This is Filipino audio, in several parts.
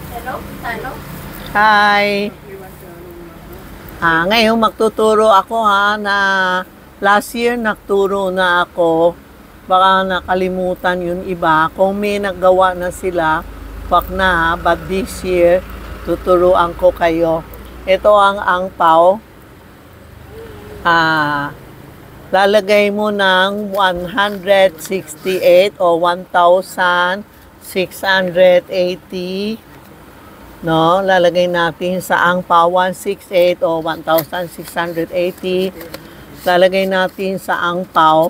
Hello? Tano? Hi! Ngayon magtuturo ako na last year nagturo na ako. Baka nakalimutan yung iba. Kung may naggawa na sila, wag na but this year, tuturuan ko kayo. Ito ang angpaw. Lalagay mo ng 168 o 1,680. No, lalagay natin sa angpaw 168 o 1,680. Lalagay natin sa angpaw.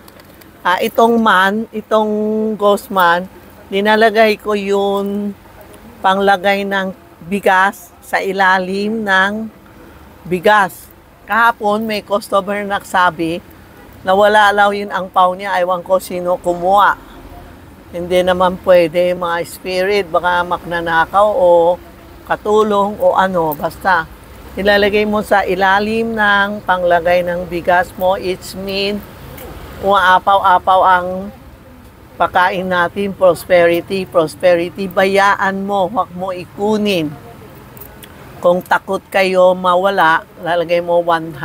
Itong ghost man, dinalagay ko yung panglagay ng bigas sa ilalim ng bigas. Kahapon may customer nagsabi na wala alaw yung angpaw niya. Ewan ko sino kumuha. Hindi naman pwede, mga spirit, baka maknanakaw o katulong o ano, basta ilalagay mo sa ilalim ng panglagay ng bigas mo. It's mean umaapaw-apaw ang pakain natin, prosperity, bayaan mo, huwag mo ikunin. Kung takot kayo mawala, lalagay mo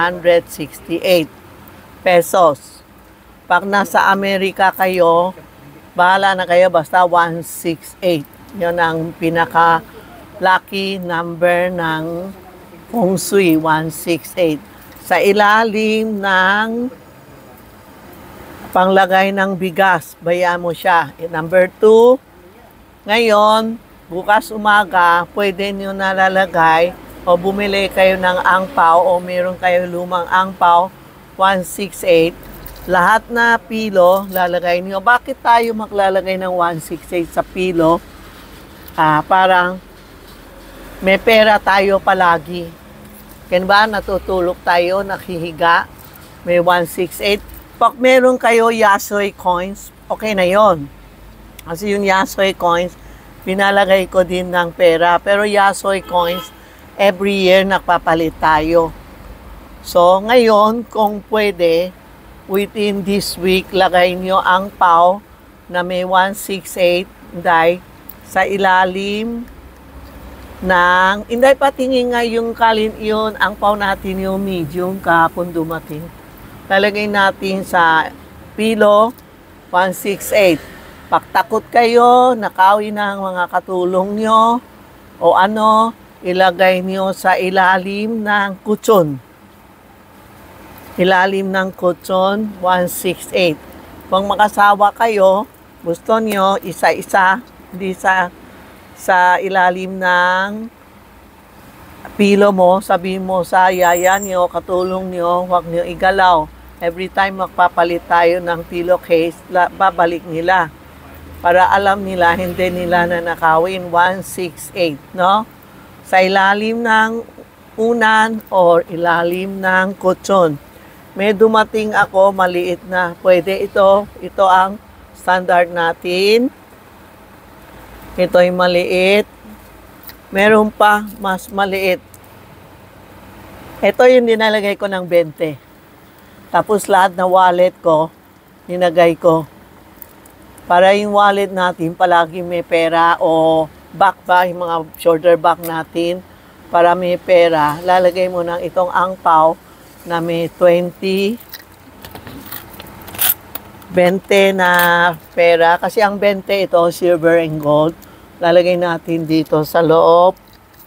168 pesos. Pag nasa Amerika kayo, bahala na kayo, basta 168. Yun ang pinaka lucky number ng Feng Shui, 168. Sa ilalim ng panglagay ng bigas, bayaan mo siya. Number 2, ngayon, bukas umaga, pwede nyo nalalagay o bumili kayo ng angpaw o meron kayo lumang angpaw, 168. Lahat na pilo, lalagay nyo. Bakit tayo maglalagay ng 168 sa pilo? Parang may pera tayo palagi. Kaya ba natutulog tayo, nakihiga, may 168. Pag meron kayo Yasoi coins, okay na yon. Kasi yung Yasoi coins, pinalagay ko din ng pera. Pero Yasoi coins, every year nakpapalit tayo. So ngayon, kung pwede, within this week, lagay nyo ang pau na may 168 dahil sa ilalim ng, hindi patingin nga yung yun, ang pau natin yung medium kahapon dumating. Lalagay natin sa pilo, 168. Pag takot kayo, nakawi ng mga katulong nyo, o ano, ilagay nyo sa ilalim ng kutsyon. Ilalim ng kutsyon, 168. Kung makasawa kayo, gusto nyo, isa-isa, hindi sa ilalim ng pilo mo, sabihin mo sa yaya nyo, katulong nyo, huwag nyo igalaw. Every time magpapalit tayo ng pillowcase, babalik nila. Para alam nila, hindi nila nanakawin. 168, no? Sa ilalim ng unan or ilalim ng kutsyon. May dumating ako, maliit na. Pwede ito. Ito ang standard natin. Ito ay maliit. Meron pa mas maliit. Ito yung dinalagay ko ng 20. Tapos lahat na wallet ko, ninagay ko. Para yung wallet natin, palagi may pera o back ba, yung mga shoulder bag natin, para may pera, lalagay mo ng itong angpaw na may 20 na pera. Kasi ang 20 ito, silver and gold. Lalagay natin dito sa loob.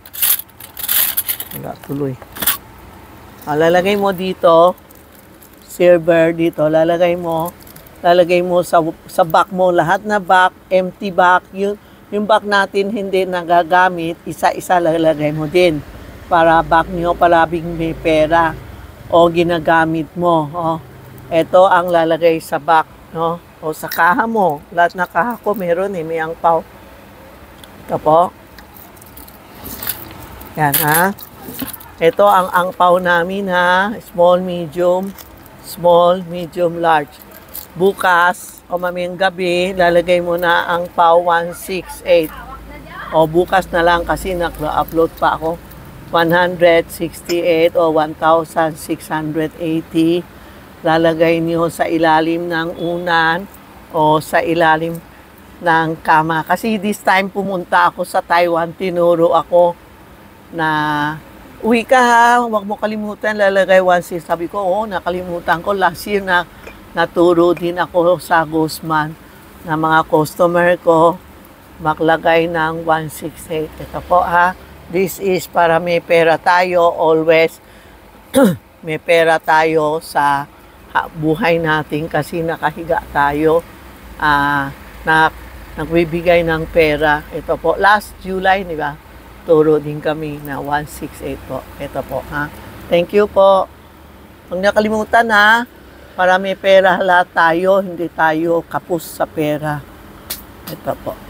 Wala tuloy. Lalagay mo dito, silver dito, lalagay mo sa back mo, lahat na back, empty back, yung back natin hindi nagagamit, isa-isa lalagay mo din, para back nyo palabing may pera, o ginagamit mo, ito ang lalagay sa back, no? O sa kaha mo, lahat na kaha ko meron may angpaw. Ito po. Yan Ito ang angpaw namin small, medium, large. Bukas o mamayang gabi, lalagay mo na ang pau 168. O bukas na lang kasi nag-upload pa ako. 168 o 1,680. Lalagay niyo sa ilalim ng unan o sa ilalim. ng kama. Kasi this time pumunta ako sa Taiwan, tinuro ako na uwi ka ha, huwag mo kalimutan lalagay 1.6. Sabi ko, oo, nakalimutan ko. Last year na naturo din ako sa Guzman na mga customer ko maglagay ng 168. Ito po ha, this is para may pera tayo, always may pera tayo sa buhay natin kasi nakahiga tayo na nagbibigay ng pera. Ito po, last July, di ba? Turo din kami na 168 po. Ito po, ha? Thank you po. Huwag nakalimutan, ha? Para may pera lahat tayo, hindi tayo kapos sa pera. Ito po.